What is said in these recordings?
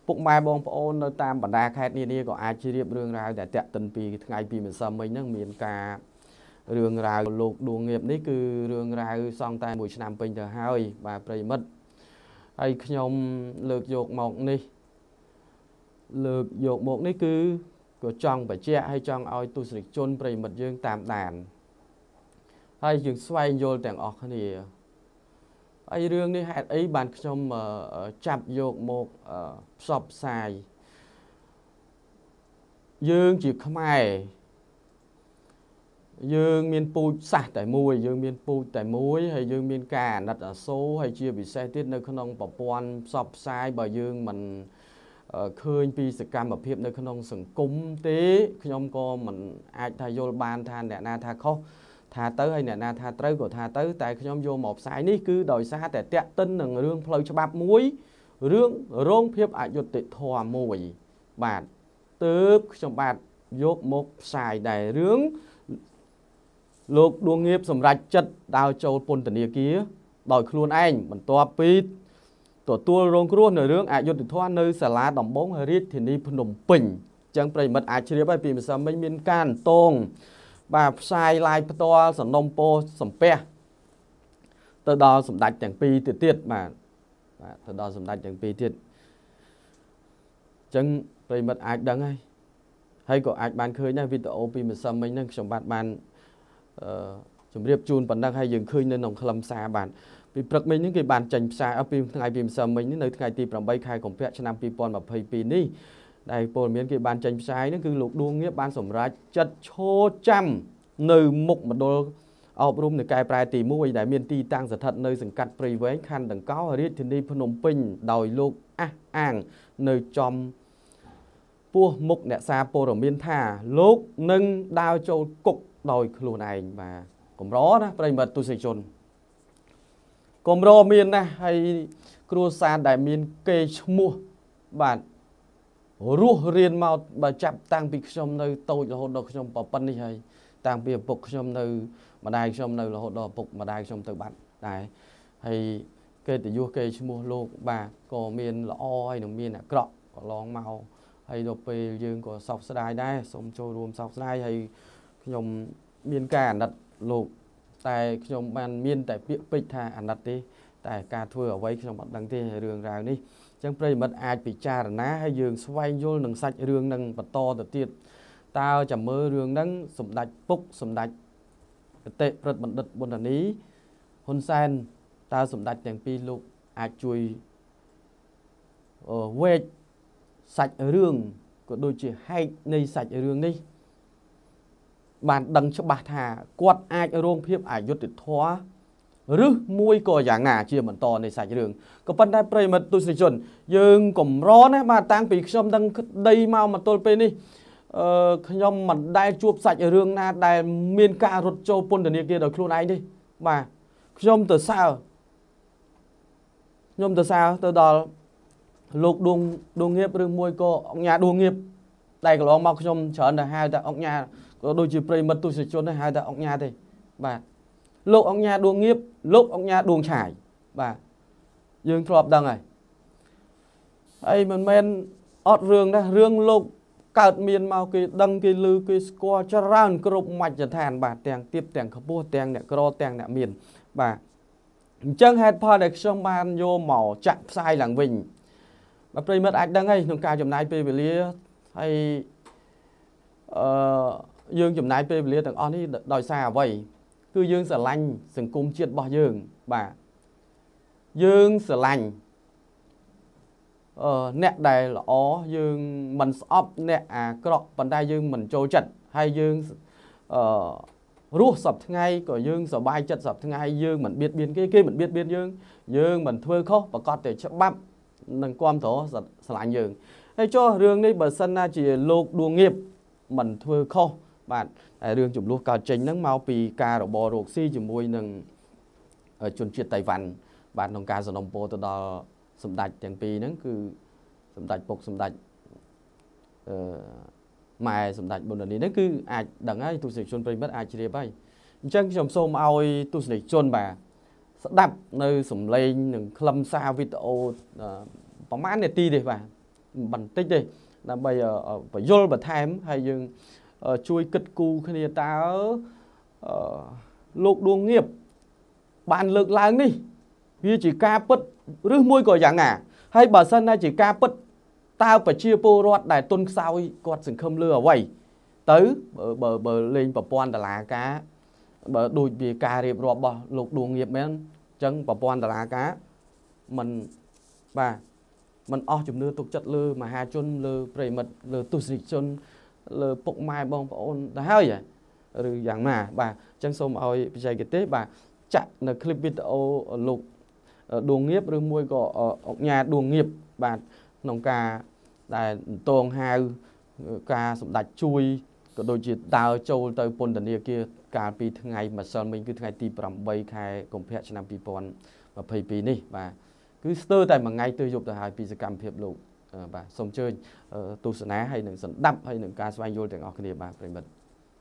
Bụng mai bong ôn nơi tam bản đa khai ni có ai chi riêng rương ra để tẹt tân pi ngày pi mình xâm mình miền ca rương ra lục đua nghiệp ní cứ rương ra xong tay mùi năm pin giờ hai và prey mất ai nhom lược dột một ní lược dột một ní cứ của trong phải che hay trong oi tu sửa chôn prey mất dương tam đàn hay dừng xoay vô tảng ọc này ai rương ní hạt ấy bàn trong chạm dột một sọp xài dương chỉ không ai dương miền pu sạch tại mùi dương miền pu tại muối hay dương miền cà đặt ở số hay chia bị xe tiết nơi khăn ông bảo quan sọp sai bởi dương mình khơi pi sự cam ở phía nơi khăn ông sừng cung tế khi ông có mình ai thay vô ban than để na tha khó tha tới hay nè na tha tới của tha tới tại khi ông vô một sai ní cứ đòi xa để tẹt tinh đừng rương phơi cho bắp muối rương rong phiếp ai vô tịt thò mùi bạn tớp trong bạn dốt một xài đầy rướng lục đua nghiệp sầm rạch chất đào châu pôn tận địa kia đòi luôn anh mình toa pít tổ tua rong kruôn ở rướng ai vô tịt thò nơi xà lá đầm bóng hơi rít thì đi phun đồng bình chẳng phải mất ai chơi bài pì mà sao mấy miền can tông bà sai lai to sầm nông po sầm pe từ đó sầm đạch chẳng pi tiệt tiệt mà từ đó sầm đạch chẳng pi tiệt chẳng phải mất ai đắng hay có ai ban khơi nha video pi mà sao mấy năng trong bạn chấm riệp chun bản năng hay dừng khơi nên nòng khlam xa bạn vì bậc mình những cái bàn chành xa ở pi ngày pi sao mấy những nơi ngày ti làm bay khai công phép cho năm pi pon mà pay pi ní đây pon miếng cái bàn chành sai nó cứ lục đuông nghĩa ban sầm ra chất chô trăm nơi mục mà đồ ở room này cài prai tì mũi đại miền ti tăng giật thật nơi sừng cắt pray với khăn đằng có ở thì đi Phnom Penh đòi lục àng nơi trong pua mục nẹt xa po ở miền thà lúc nâng đao châu cục đòi luôn này và cũng rõ đó pray mật tu sĩ chôn cũng rõ miền này hay cruza đại miền kê mua bạn ruột riêng màu bà chạm tăng bị trong nơi tôi là hồn độc trong bảo pan đi hay tăng bị bục trong nơi mà đai trong nơi là hồn độc bục mà đai trong từ bạn đấy hay kê từ vua kê mua lô bà có miền là oi đồng miền là cọ có lon màu hay đồ về dương của sọc đai đây xong trôi rùm sọc đai hay nhom miền cả đặt lục tại nhom bàn miền tại việc bích tha ăn đặt đi tại cả thưa ở vậy trong bạn đăng thi đường rào đi chẳng phải mất ai bị cha ná hay dương xoay vô nâng sạch rương nâng và to từ tiệt tao chẳng mơ rương nâng sụm đạch phúc sụm đạch tệ rất bận đật buồn đàn ý hôn sen tao sụm đạch chẳng pi lục ai chui quê sạch rương của đôi chỉ hay nơi sạch rương đi bạn đăng cho bà thà quạt ai rong phiếp ai vô tịt thoa rứ muối coi dạng ngà chia mình to này sạch đường có phần đại prey mật tôi sẽ chuẩn dương cũng rõ đấy mà tăng bị xong đang đây mau mà tôi bên đi nhom mặt đai chuột sạch ở đường na đai miền ca rốt châu pôn đền kia đời luôn anh đi mà nhom từ sao từ đó lục đuông nghiệp rừng muối co ông nhà đuông nghiệp đây có ông mau nhom trở là hai tại ông nhà có đôi chỉ prey mật tôi sẽ chuẩn hai tại ông nhà đây mà lúc ông nhà đuông nghiệp lúc ông nhà đuông trải và dương thọp đằng này ấy mình men ọt rương đó rương lúc cợt miền màu cái đằng cái lư cái score cho ran cột mạch cho thàn bà tèng tiếp tèng khắp bua tèng nè cro tèng nè miền bà chân hết pha để xong ban vô màu chạm sai làng vinh mà play mất ách đằng ấy nông ca chấm nai pe về lia hay dương chấm nai pe về lia thằng on đi đòi xa vậy cứ dương sở lành sừng cung chiết bỏ dương bà dương sở lành nẹt đầy là ó dương mình sọp nẹt cọ bàn tay dương mình trôi chật hay dương ruột sập ngay của dương sở bay chật sập ngay dương mình biết biên cái mình biết biên dương mình thuê khó và có thể chấp bắp nâng quan thổ sở lành dương hay cho rương đi bờ sân chỉ lục đua nghiệp mình thuê khó bạn đường chụp lúc cao trình nắng mau pi ca rồi bò ruột xi chụp môi nâng ở chuẩn triệt Tây Văn bạn nông ca giờ nông po từ đó sầm đạch chẳng pi nắng cứ sầm đạch bọc sầm đạch mai sầm đạch bồn đi nắng cứ ai đằng ấy tu sĩ chôn bay mất ai chỉ để bay chẳng trong xôm ao tu sĩ chôn bà đập nơi sầm lên nâng khâm xa video bóng mát này ti đi bà បន្តិចទេដើម្បីបញ្យល់បន្ថែមហើយយើងជួយគិតគូរគ្នាតើលោកដួងងៀបបានលើកឡើងនេះវាជាការពិតឬមួយក៏យ៉ាងណាហើយបើសិនណាជាការពិតតើប្រជាពលរដ្ឋដែលទុនខ្សោយគាត់សង្ឃឹមលើអ្វីទៅបើលេងប្រព័ន្ធតុលាការបើដូចវាការរៀបរាប់របស់លោកដួងងៀបមែនអញ្ចឹងប្រព័ន្ធតុលាការมันបាទมันអស់ជំនឿទុកចិត្តលើមហាជនលើប្រិមិត្តលើទស្សនិកជនលើពុកម៉ែបងប្អូនទៅហើយឬយ៉ាងណាបាទអញ្ចឹងសូមឲ្យបច្ចេកទេសបាទចាក់នៅคลิปវីដេអូលោកដួងងៀបឬមួយក៏អង្គញាដួងងៀបបាទក្នុងការដែលតងហៅការសម្ដេចជួយក៏ដូចជាដើរចូលទៅពន្ធនាគារកាលពីថ្ងៃម្សិលមិញគឺថ្ងៃទី8ខែកុម្ភៈឆ្នាំ2022នេះបាទគឺស្ទើរតែមួយថ្ងៃទៅយប់ទៅហើយពីសកម្មភាពលោកបាទសូមអញ្ជើញទស្សនាហើយនឹងសម្ដាប់ហើយនឹងការស្វែងយល់ទាំងអស់គ្នាបាទប្រិមិត្ត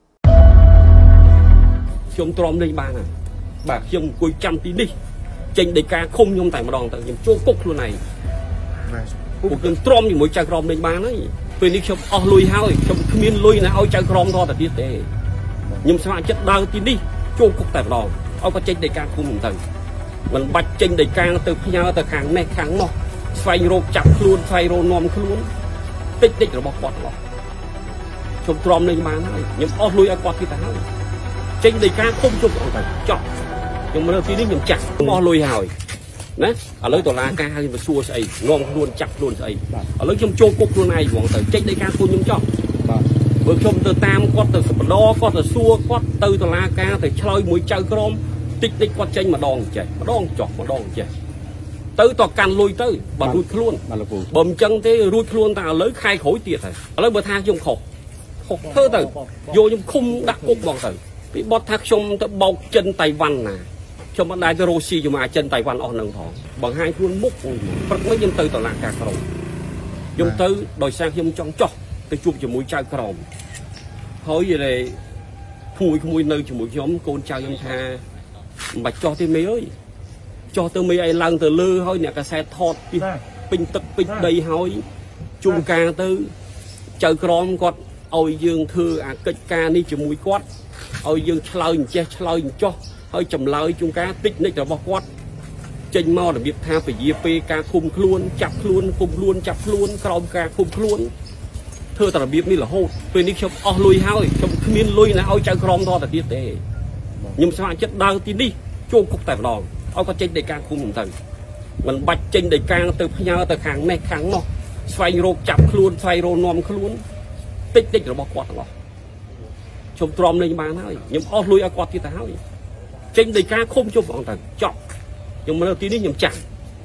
ខ្ញុំទ្រាំលេងបានបាទខ្ញុំអង្គុយចាំទីនេះចេញដីកាឃុំខ្ញុំតែម្ដងទៅខ្ញុំចូលគុកខ្លួនឯងពួកខ្ញុំទ្រាំជាមួយចៅក្រមលេងបានហើយពេលនេះខ្ញុំអស់លុយហើយខ្ញុំគ្មានលុយណាឲ្យចៅក្រមថតទៅទៀតទេខ្ញុំស្ម័គ្រចិត្តដើរទីនេះចូលគុកតែម្ដងឲ្យគាត់ចេញដីកាឃុំខ្ញុំទៅមិនបាច់ចេញដីកាទៅផ្ញើទៅខាងនេះខាងនោះស្វែងរកចាប់ខ្លួនស្វែងរកនាំខ្លួនតិចរបស់គាត់ឡោះខ្ញុំទ្រាំលេងបានហើយខ្ញុំអស់លុយឲ្យគាត់ទៀតទៅហើយចេញដីកាឃុំជប់អត់ទៅចប់ខ្ញុំមើលទីនេះខ្ញុំចាស់ខ្ញុំអស់លុយហើយណាឥឡូវតុលាការឲ្យមកសួរស្អីនាំខ្លួនចាប់ខ្លួនស្អីឥឡូវខ្ញុំចូលគុកខ្លួនឯងហ្មងទៅចេញដីកាខ្លួនខ្ញុំចប់បាទបើខ្ញុំទៅតាមគាត់ទៅបណ្ដោគាត់ទៅសួរគាត់ទៅតុលាការទៅឆ្លើយមួយចៅក្រមតិចគាត់ចេញម្ដងចេះម្ដងចុះម្ដងចេះទៅតកាន់លុយទៅបើរួចខ្លួនបើមិនចឹងទេរួចខ្លួនតែឥឡូវខែក្រោយទៀតហើយឥឡូវបើថាខ្ញុំខុសធ្វើទៅយកខ្ញុំឃុំដាក់គុកហ្មងទៅពីបត់ថាខ្ញុំទៅបោកចិនតៃវ៉ាន់ណាខ្ញុំមិនដែលទៅរស់ស៊ីជាមួយអាចិនតៃវ៉ាន់អស់នឹងផងបង្ហាញខ្លួនមុខព្រឹកមិញខ្ញុំទៅតុលាការក្រុងខ្ញុំទៅដោយសារខ្ញុំចង់ចោះទៅជួបជាមួយចៅក្រមហើយតែក្មួយនៅជាមួយខ្ញុំកូនចៅខ្ញុំថាមិនបាច់ចោះទេមេអើយចោះទៅមេអីឡើងទៅលើហើយអ្នកកសែតថតពីពេញទឹកពេញដីហើយជុំការទៅចៅក្រមគាត់ឲ្យយើងធ្វើអាកិច្ចការនេះជាមួយគាត់ឲ្យយើងឆ្លើយអញ្ចេះឆ្លើយអញ្ចោះហើយចម្លើយជុំការតិចនិចរបស់គាត់ចេញមករបៀបថាពជាពេលការឃុំខ្លួនចាប់ខ្លួនឃុំខ្លួនចាប់ខ្លួនក្រោមការឃុំខ្លួនធ្វើតែរបៀបនេះរហូតពេលនេះខ្ញុំអស់លុយហើយខ្ញុំគ្មានលុយណាឲ្យចៅក្រមថតទៅទៀតទេខ្ញុំស្ម័គ្រចិត្តដើរទីនេះចូលគុកតែម្ដងឲ្យគាត់ចេញដីកាឃុំខ្ញុំទៅមិនបាច់ចេញដីកាទៅផ្ញើទៅខាងនេះខាងនោះស្វែងរកចាប់ខ្លួនស្វែងរកនាំខ្លួនតិចរបស់គាត់ទាំងអស់ខ្ញុំទ្រាំលេងបានហើយខ្ញុំអស់លុយឲ្យគាត់ទៀតទៅហើយចេញដីកាឃុំជប់អងទៅចប់ខ្ញុំនៅទីនេះខ្ញុំចាស់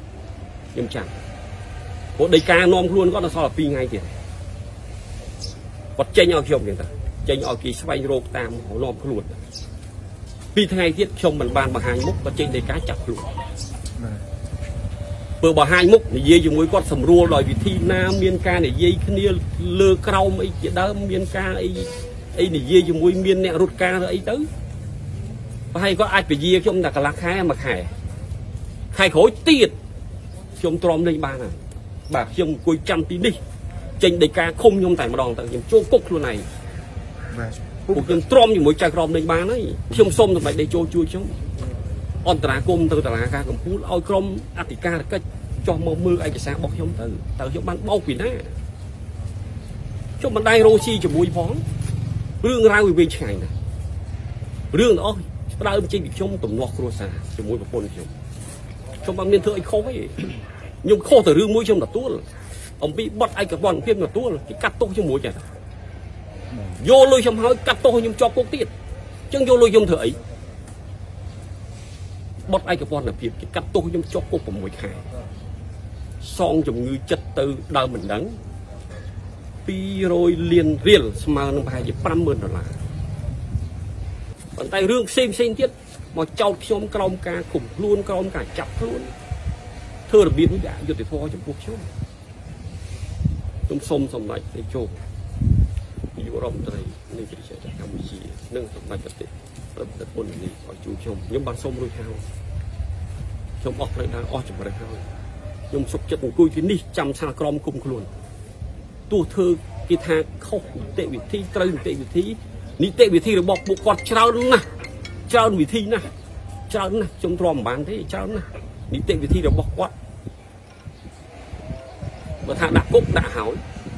ព្រោះដីកានាំខ្លួនគាត់នៅសល់2ថ្ងៃទៀតគាត់ចេញឲ្យខ្ញុំហ្នឹងទៅចេញឲ្យគេស្វែងរកតាមនាំខ្លួន2ថ្ងៃទៀតខ្ញុំមិនបានបង្ហាញមុខគាត់ចេញដីកាចាប់ខ្លួនបើបង្ហាញមុខនិយាយជាមួយគាត់សម្រួលដោយវិធីណាមានការនិយាយគ្នាលើក្រោមអីជាដើមមានការអីនិយាយជាមួយមានអ្នករត់ការអីទៅប្រហែលគាត់អាចពជាខ្ញុំតែកន្លះខែមួយខែក្រោយទៀតខ្ញុំទ្រាំលេងបានហើយបាទខ្ញុំអង្គុយចាំទីនេះចេញដីកាឃុំខ្ញុំតែម្ដងទៅខ្ញុំចូលគុកខ្លួនឯងពួកខ្ញុំទ្រាំជាមួយចៅក្រមលេងបានហើយខ្ញុំសូមសម្ដេចដេជោជួយខ្ញុំអន្តរាគមន៍ទៅតុលាការកំពូលឲ្យក្រុមអធិការកិច្ចចោះមកមើលឯកសាររបស់ខ្ញុំទៅតើខ្ញុំបានបោកពីណាខ្ញុំមិនដែររស់ស៊ីជាមួយផងរឿងរ៉ាវវាវិញឆ្ងាយណាស់រឿងទាំងអស់ផ្ដើមចេញពីខ្ញុំទំនាស់គ្រួសារជាមួយប្រពន្ធខ្ញុំបានមានធ្វើអីខុសទេខ្ញុំខុសទៅរឿងមួយខ្ញុំទទួលអំពីបទឯកបត្តិភាពទទួលគេកាត់ទោសជាមួយចេះយកលុយខ្ញុំហើយកាត់ទោសខ្ញុំជាប់គុកទៀតអញ្ចឹងយកលុយខ្ញុំធ្វើអីបទឯកបត្តិភាពគេកាត់ទោសខ្ញុំជាប់គុក6ខែសងជំងឺចិត្តទៅដើមមិនដឹង200 លានរៀលស្មើនឹងប្រហែលជា$50,000ប៉ុន្តែរឿងផ្សេងទៀតមកចោទខ្ញុំក្រោមការឃុំខ្លួនក្រោមការចាប់ខ្លួនធ្វើរបៀបនេះអយុត្តិធម៌ចំពោះខ្ញុំសូមសម្ដេចទេជោគនាយករដ្ឋមន្ត្រីនៃប្រជាជាតិកម្ពុជានិងសម្ដេចប្រតិបត្តិនេះឲ្យជួយខ្ញុំបានសូមរួចហើយខ្ញុំអស់ផ្លូវដើរអស់ចម្រិតហើយខ្ញុំសុខចិត្តអង្គុយទីនេះចាំឆាក្រមគុំខ្លួន tu thư cái thang không tệ vị thi trơn tệ vị thi ní tệ vị thi là bọc bộ quạt trao vị thi nè trong tròn bán thế trao nè ní tệ vị thi là bọc quạt và thang đã cốc đã hảo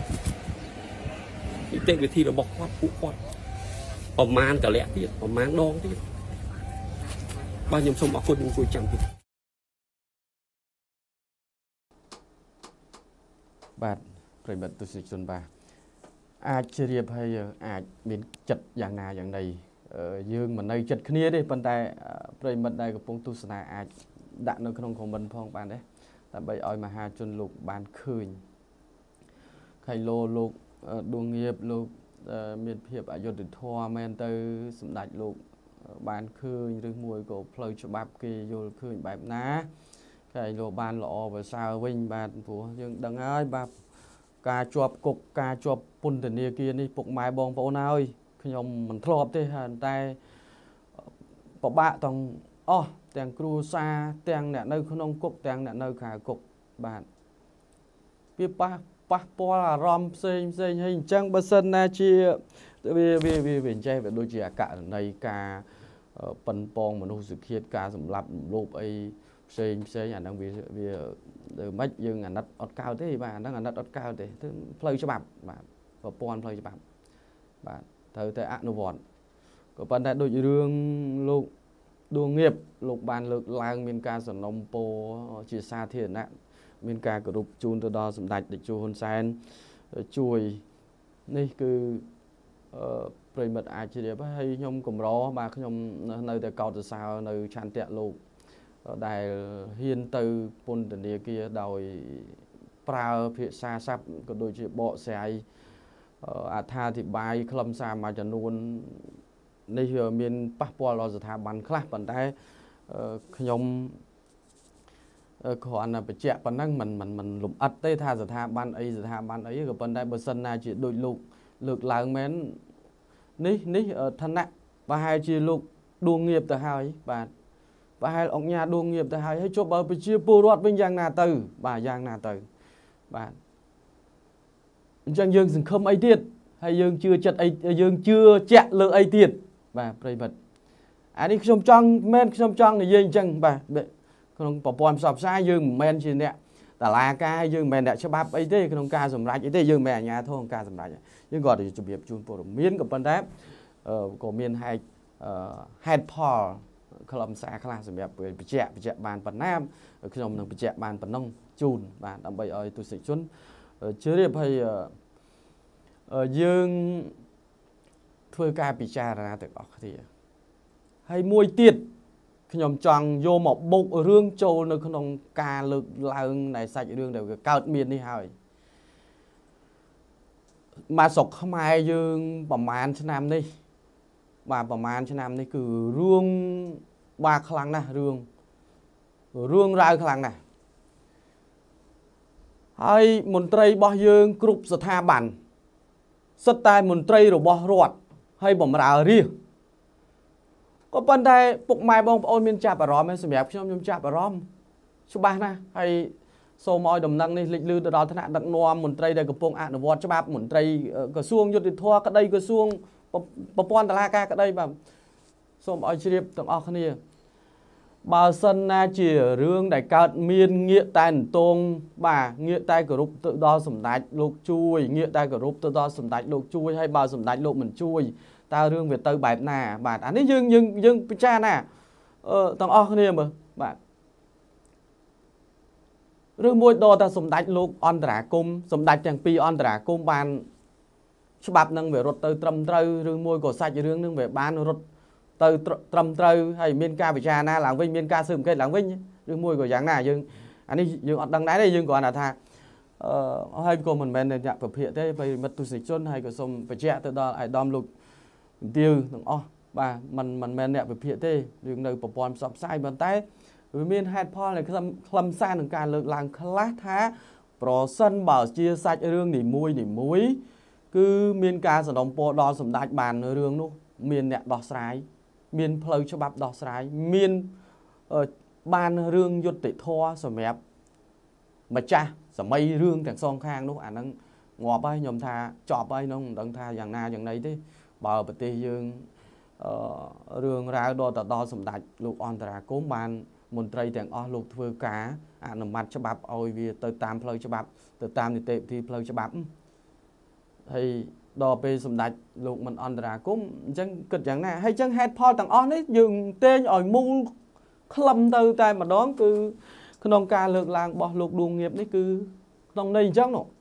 ní tệ vị thi là bọc quạt phụ quạt ở man cả lẽ tiết ở man đong tiết bao nhiêu sông bọc quần cùi chẳng tiết បាទប្រិមិត្តទស្សនិកជនបាទអាចជ្រាបហើយអាចមានចិត្តយ៉ាងណាយ៉ាងណីយើងមិននៅចិត្តគ្នាទេប៉ុន្តែប្រិមិត្តដែលកំពុងទស្សនាអាចដាក់នៅក្នុងខមមិនផងបានដែរដើម្បីឲ្យមហាជនលោកបានឃើញខៃឡូលោកដួងnghiệpលោកមានភាពអយុត្តិធម៌មែនទៅសម្ដេចលោកបានឃើញឬមួយក៏ផ្លូវច្បាប់គេយល់ឃើញបែបណាខៃឡូបានល្អប្រសើរវិញបាទព្រោះយើងដឹងហើយបាទការជាប់គុកការជាប់ពន្ធនាគារនេះពុកម៉ែបងប្អូនហើយខ្ញុំមិនធ្លាប់ទេតែពិបាកទាំងអស់ទាំងគ្រួសារទាំងអ្នកនៅក្នុងគុកទាំងអ្នកនៅក្រៅគុកបាទវាប៉ះពាល់អារម្មណ៍ផ្សេងហើយអញ្ចឹងបើសិនណាជាវាចេះវាដូចជាអកណីការប៉ុនប៉ងមនុស្សសុខជាតិការសម្លាប់រំលោភអីផ្សេងអាហ្នឹងវាមិនយើងអាណិតអត់កៅទេបាទអាហ្នឹងអាណិតអត់កៅទេផ្លូវច្បាប់បាទប្រព័ន្ធផ្លូវច្បាប់បាទត្រូវតែអនុវត្តក៏ប៉ុន្តែដូចរឿងលោកដួងnghiệpលោកបានលើកឡើងមានការសំណុំពរជាសាធារណៈមានការគោរពជូនទៅដល់សម្ដេចតេជោហ៊ុនសែនជួយនេះគឺប្រិមិត្តអាចជ្រាបហើយខ្ញុំកម្របាទខ្ញុំនៅតែកោតសរសើរនៅឆន្ទៈលោកដែលហ៊ានទៅពន្ធនាគារដោយប្រើភាសាស័ព្ទក៏ដូចជាបកស្រាយអត្ថាធិប្បាយខ្លឹមសារមួយចំនួននេះមានប៉ះពាល់ដល់ស្ថាប័នខ្លះប៉ុន្តែខ្ញុំគ្រាន់តែបញ្ជាក់ប៉ុណ្ណឹងមិនលំអិតទេថាស្ថាប័នអីក៏ប៉ុន្តែបើសិនណាជាដូចលោកលើកឡើងមែននេះឋានៈប្រហែលជាលោកដួងnghiệpទៅហើយបាទប្រហែលអង្គញាដួងnghiệpទៅហើយជប់បើប្រជាពលរដ្ឋវិញយ៉ាងណាទៅបាទយ៉ាងណាទៅបាទអញ្ចឹងយើងសង្ឃឹមអីទៀតហើយយើងជឿចិត្តអីយើងជឿជាក់លើអីទៀតបាទប្រិមិត្តអានេះខ្ញុំចង់និយាយអញ្ចឹងបាទក្នុងប្រព័ន្ធផ្សព្វផ្សាយយើងមិនមែនជាអ្នកតឡាការយើងមិនមែនអ្នកច្បាប់អីទេក្នុងការសម្រេចអីទេយើងមិនមែនអាជ្ញាធរក្នុងការសម្រេចយើងគាត់ជម្រាបជូនព័ត៌មានក៏ប៉ុន្តែក៏មានហេតុផលខ្លឹមសារខ្លះសម្រាប់បញ្ជាក់បានប៉ុណ្ណាខ្ញុំនឹងបញ្ជាក់បានប៉ុណ្ណឹងជូនបាទដើម្បីឲ្យទស្សនិកជនជ្រាបហើយយើងធ្វើការពិចារណាទាំងអស់គ្នាហើយមួយទៀតខ្ញុំចង់យកមកបុករឿងចូលនៅក្នុងការលើកឡើងនៃសាច់រឿងដែលកើតមាននេះហើយមកស្រុកខ្មែរយើងប្រហែលឆ្នាំនេះបាទប្រហែលឆ្នាំនេះគឺរឿងបាទខ្លាំងណាស់រឿងរ៉ាវខ្លាំងណាស់ហើយមន្ត្រីរបស់យើងគ្រប់ស្ថាប័នសិតតែមន្ត្រីរបស់រដ្ឋហើយបំរើរាជក៏ប៉ុន្តែពុកម៉ែបងប្អូនមានចាប់អារម្មណ៍សម្រាប់ខ្ញុំចាប់អារម្មណ៍ច្បាស់ណាស់ហើយសូមឲ្យដំណឹងនេះលេចលឺទៅដល់ថ្នាក់ដឹកនាំមន្ត្រីដែលកំពុងអនុវត្តច្បាប់មន្ត្រីក្រសួងយុតិធធម៌ក្តីក្រសួងប្រព័ន្ធតុលាការក្តីបាទសូមឲ្យជ្រាបទាំងអស់គ្នាបើសិនណាជារឿងដែលកើតមានងាកតែនតងបាទងាកតែគោរពទៅដល់សម្ដេចលោកជួយងាកតែគោរពទៅដល់សម្ដេចលោកជួយហើយបើសម្ដេចលោកមិនជួយតើរឿងវាទៅបែបណាបាទអានេះយើងពិចារណាទាំងអស់គ្នាមើលបាទឬមួយដល់តែសម្ដេចលោកអន្តរាគមសម្ដេចទាំងពីរអន្តរាគមបានច្បាប់នឹងវារត់ទៅត្រឹមត្រូវឬមួយក៏សាច់រឿងនឹងវាបានរត់ទៅត្រឹមត្រូវហើយមានការពិចារណាឡើងវិញមានការស៊ើបអង្កេតឡើងវិញឬមួយក៏យ៉ាងណាយើងអានេះយើងអត់ដឹងដែរទេយើងគ្រាន់តែថាហើយក៏មិនមែនអ្នកប្រភេទទេប្រិមិត្តទស្សនិកជនហើយក៏សូមបញ្ជាក់ទៅដល់អាយដាមលោកទាវទាំងអស់បាទមិនមែនអ្នកវិភាគទេរឿងនៅប្រព័ន្ធផ្សព្វផ្សាយប៉ុន្តែវាមានហេតុផលនៃខ្លឹមសារនឹងការលើកឡើងខ្លះថាប្រសិនបើជាសាច់រឿងនីមួយគឺមានការសំណុំពរដល់សម្ដេចបានរឿងនោះមានអ្នកដោះស្រាយមានផ្លូវច្បាប់ដោះស្រាយមានបានរឿងយុត្តិធម៌សម្រាប់ម្ចាស់សម័យរឿងទាំងសងខាងនោះអាហ្នឹង ngọt ấy nhom tha chọp ấy nó đằng tha dạng na dạng đấy thế bờ bờ tây dương rương ra đo sầm đại lục on tara cố ban môn tây tiếng o lục thưa cá nằm mặt cho bạp ôi vì từ tam phơi cho bạp từ tam thì tệ thì phơi cho bạp thì đo pe sầm đại lục mình on tara cố chẳng cực dạng na hay chẳng head point tầng on đấy dừng tên ở mu khâm từ tay mà đón cứ nông ca lược làng bỏ lục đuông nghiệp đấy cứ nông này chắc nọ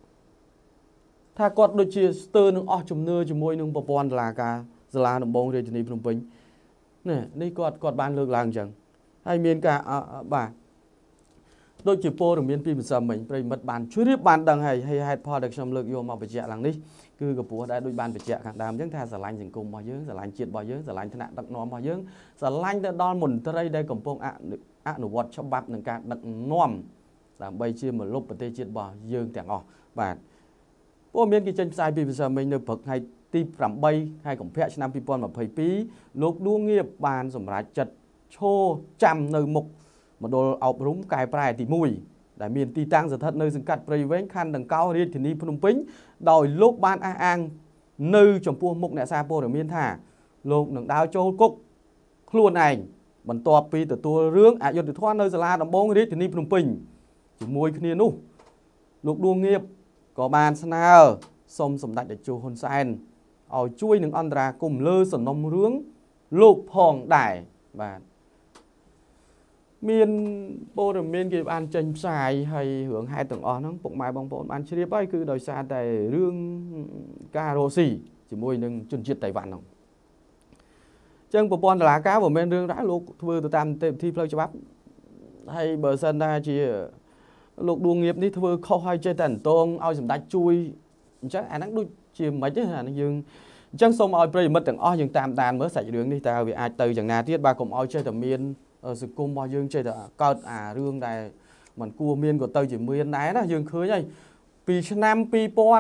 tha quạt đôi chia tơ nương o chùm nưa chùm môi nương bò pon là cả là nông bông rồi thì Phnom Penh nè đây quạt ban lược làng chẳng hay miền cả bà đôi chỉ po được miền pin sầm mình phải mất bàn chú riết bàn đằng hay hai po được xong lược vô mà phải chẹt làng đi cứ gặp bùa đã đôi bàn phải chẹt càng đam chẳng tha giả lanh dừng cùng bao dưỡng giả lanh triệt bao dưỡng giả lanh thân nạn đặc nóm bao dưỡng giả lanh đã đo mồn tới đây cầm pông nụ vọt cho bắp nâng cả đặc nóm làm bay chia một lúc và tê triệt bao dưỡng tiếng ngọ và po miền cái chân sai pin sầm mình được bậc hayตีปรับใบให้ของแพะชนะปีปอนแบบเพย์ปีลูกดวงเงียบบานสมราจัดโชจำในหมกมาโดนเอารุ้มกายปลายตีมุยแต่มีนตีตั้งสถัดในสังกัดบริเวณคันดังเก้าเรียนที่นี่พนมปิ้งโดยลูกบ้านอ้างในจมพวงมุกเนซาโปหรือเมียนท่าลูกหนึ่งดาวโจกุกคล้วนเองบรรทอปีแต่ตัวเรื่องอายุติทว่าในสลาดำบงเรียนที่นี่พนมปิ้งจุมวยขี้นู้ลูกดวงเงียบก่อบานสนาสมสมดัติเดจูฮอนไซน์เอาช่วยหนึ่งอันตรากลุ่มเลือดสนมเรื่องลูกพองได้บาดเมียนโปรเมียนกีบอันจันทรายให้หวงhai tầng on นั้นปกไม้บางปนอันเชียบไปคือโดยซาแต่เรื่องกาโรซีchỉ môiหนึ่งจุนจิตไต้หวันน้องจังปปอนตลาดก้าผมเป็นเรื่องร้ายลูกធ្វើទៅតាមที่ផ្លូវច្បាប់ให้เบอร์ซันได้ជាលោកដួងnghiệpនេះធ្វើខុសឲ្យចេះតែអន្តងឲ្យសម្ដេចជួយអញ្ចឹងអាហ្នឹងដូចជាមិនទេអានេះយើងអញ្ចឹងសូមឲ្យប្រិយមិត្តទាំងអស់យើងតាមដានមើលសាច់រឿងនេះតើវាអាចទៅយ៉ាងណាទៀតបាទកុំឲ្យចេះតែមានសង្គមរបស់យើងចេះតែកើតអារឿងដែលមិនគួរមានក៏ទៅជាមានដែរណាយើងឃើញហើយពីឆ្នាំ2020ពីមក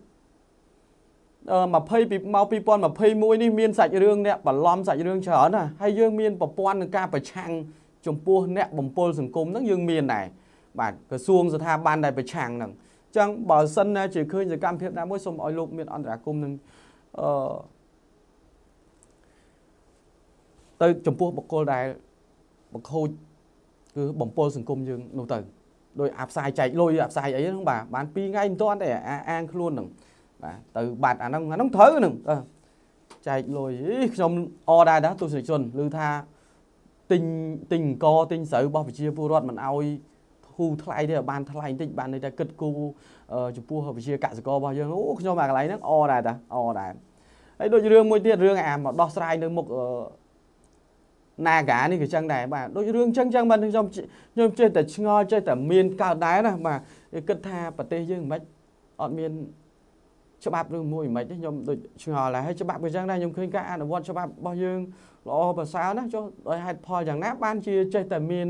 2021នេះមានសាច់រឿងអ្នកបន្លំសាច់រឿងច្រើនណាហើយយើងមានប្រព័ន្ធនឹងការប្រឆាំងចំពោះអ្នកបំពុលសង្គមហ្នឹងយើងមានដែរបាទក្រសួងស្ថាប័នដែលប្រឆាំងហ្នឹងចឹងបើសិនណាជាឃើញសកម្មភាពណាមួយសូមឲ្យលោកមានអន្តរាគមន៍នឹងទៅចំពោះបុគ្គលដែលបង្ខូចគឺបំពុលសង្គមយើងនោះទៅដោយអាផ្សាយចែកលុយអាផ្សាយអីហ្នឹងបាទបាន2ថ្ងៃមិនទាន់តែអាងខ្លួនហ្នឹងបាទទៅបាត់អាហ្នឹងត្រូវហ្នឹងចែកលុយខ្ញុំអដែរណាទស្សនិកជនឮថាទិញអង្គទិញស្រូវរបស់ប្រជាពលរដ្ឋមិនឲ្យគូថ្លៃទេបានថ្លៃបន្តិចបានន័យថាគិតគូចំពោះវិជាកសិកររបស់យើងអូខ្ញុំអាកន្លែងហ្នឹងអដែរតាអដែរហើយដូចរឿងមួយទៀតរឿងអាមកដោះស្រាយនៅមុខNagaនេះក៏ចឹងដែរបាទដូចរឿងចឹងមិនខ្ញុំចេះតែឆ្ងល់ចេះតែមានកើតដែរណាបាទគិតថាប្រទេសយើងមិនអត់មានច្បាប់រឿងមួយមិនទេខ្ញុំដូចឆ្ងល់ដែរហើយច្បាប់ក៏ចឹងដែរខ្ញុំឃើញការអនុវត្តច្បាប់របស់យើងល្អប្រសើរណាចុះដោយហេតុផលយ៉ាងណាបានជាចេះតែមាន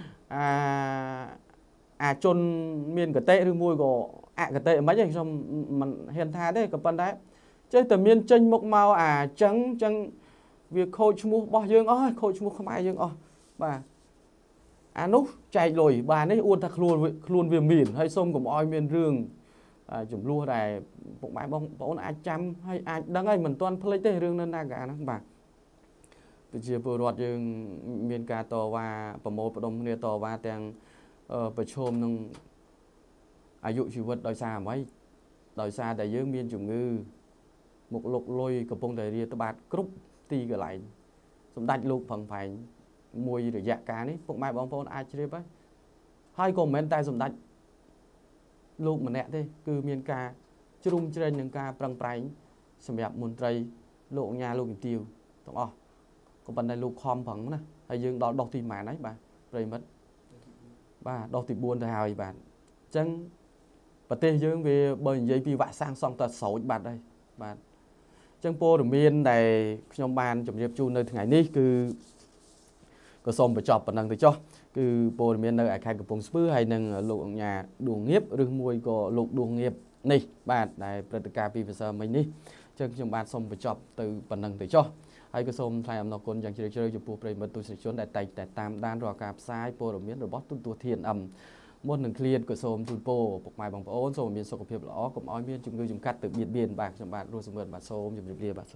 ជនមានកតេឬមួយក៏អកតេមិនទេខ្ញុំមិនហ៊ានថាទេក៏ប៉ុន្តែចេះតែមានចេញមុខមកចឹងវាខូចឈ្មោះរបស់យើងអស់ខូចឈ្មោះខ្មែរយើងអស់បាទអានោះចែកលុយបាទនេះអួតថាខ្លួនវាមានហើយសូមកុំឲ្យមានរឿងចំនួនដែលពុកម៉ែបងប្អូនអាចចាំហើយអាចដឹងហើយមិនទាន់ភ្លេចទេរឿងនៅNagaហ្នឹងបាទប្រជាពលរដ្ឋយើងមានការតវ៉ាប្រមូលផ្ដុំគ្នាតវ៉ាទាំងប្រឈមនឹងអាយុជីវិតដោយសារអ្វីដោយសារតែយើងមានជំងឺមុខលុកលុយកំពុងតែរាតត្បាតគ្រប់ទីកន្លែងសម្ដេចលោកផឹងផែងមួយរយៈកាលនេះពុកម៉ែបងប្អូនអាចជ្រាបហើយក៏មិនមែនតែសម្ដេចលោកម្នាក់ទេគឺមានការជ្រុំជ្រែងនឹងការប្រឹងប្រែងសម្រាប់មន្ត្រីលោកអញ្ញាលោកជំទាវទាំងអស់ក៏ប៉ុន្តែលោកខំប្រឹងណាហើយយើងដល់ដុសទីម៉ានហើយបាទប្រិមិត្តបាទដុសទី4ទៅហើយបាទអញ្ចឹងប្រទេសយើងវាបើនិយាយពីវាក់សាំងសង់តែស្រោចបាត់ហើយបាទចឹងព័ត៌មានដែលខ្ញុំបានជម្រាបជូននៅថ្ងៃនេះគឺក៏សូមបញ្ចប់ប៉ុណ្ណឹងទៅចុះគឺព័ត៌មាននៅខេត្តកំពង់ស្ពឺហើយនឹងលោកអញ្ញាដួងងៀបឬមួយក៏លោកដួងងៀបនេះបាទដែលព្រឹត្តិការណ៍ពីភាសាមិញនេះចឹងខ្ញុំបានសូមបញ្ចប់ទៅប៉ុណ្ណឹងទៅចុះហើយក៏សូមថ្លែងអំណរគុណយ៉ាងជ្រាលជ្រៅចំពោះប្រិយមិត្តទស្សនិកជនដែលតែងតែតាមដានរាល់ការផ្សាយព័ត៌មានរបស់ទូទស្សន៍ TNM មុននឹងឃ្លានក៏សូមជូនពរពុកម៉ែបងប្អូនសូមមានសុខភាពល្អកុំឲ្យមានជំងឺជំកាត់ទៅបៀតបៀនបាទខ្ញុំបាទរស់សម្បត្តិបាទសូមជម្រាបលាបាទ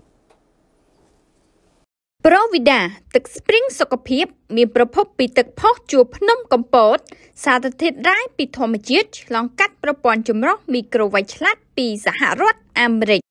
ប្រូវីដាទឹកស្ព្រីងសុខភាពមានប្រភពពីទឹកផុសជួរភ្នំកំពតសារធាតុរ៉ែពីធម្មជាតិឆ្លងកាត់ប្រព័ន្ធចម្រោះមីក្រូវ៉ាច់ឆ្លាតពីសហរដ្ឋអាមេរិក